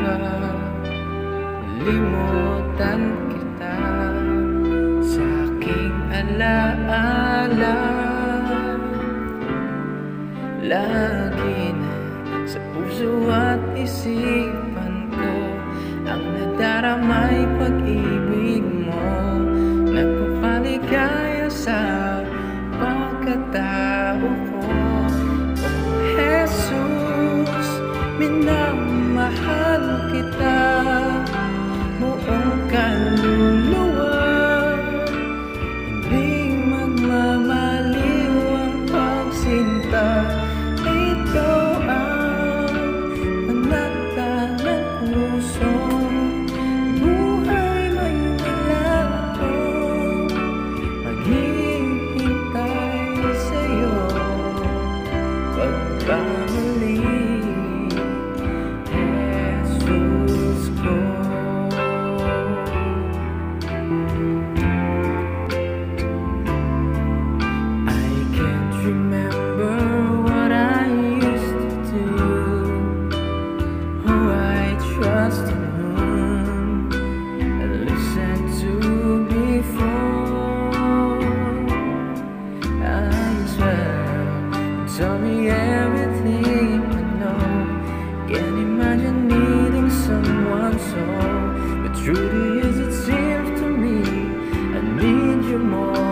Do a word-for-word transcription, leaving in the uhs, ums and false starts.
makalimutan kita sa aking alaala. Lagi na sa puso at isipan ko ang nadaramay pag-ibig mo, nagpapaligaya sa pagkatao ko. Oh Jesus, minamahal kita buong kaluluwa, hindi magmamaliw ang pagsinta. Ito ang panata ng puso, buhay may wala ko, maghihintay sa'yo pagkamali. Jesus ko, I can't remember what I used to do, who I trusted, whom I listened to before. I swear, tell me everything I know. Can't imagine needing someone so, but truly as it seems to me, I need you more